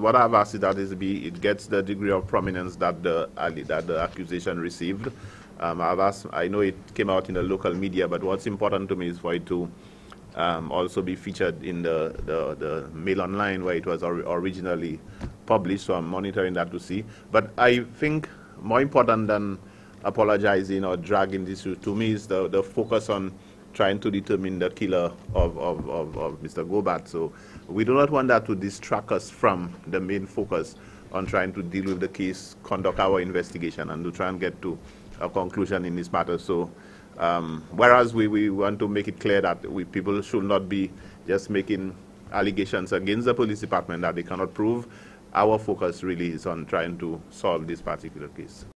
what I've asked is that it gets the degree of prominence that the accusation received. I know it came out in the local media, but what's important to me is for it to also be featured in the Mail Online where it was originally published, so I'm monitoring that to see. But I think more important than apologizing or dragging this issue, to me, is the focus on trying to determine the killer of Mr. Gobat. So we do not want that to distract us from the main focus on trying to deal with the case, conduct our investigation, and to try and get to a conclusion in this matter. So whereas we want to make it clear that people should not be just making allegations against the police department that they cannot prove, our focus really is on trying to solve this particular case.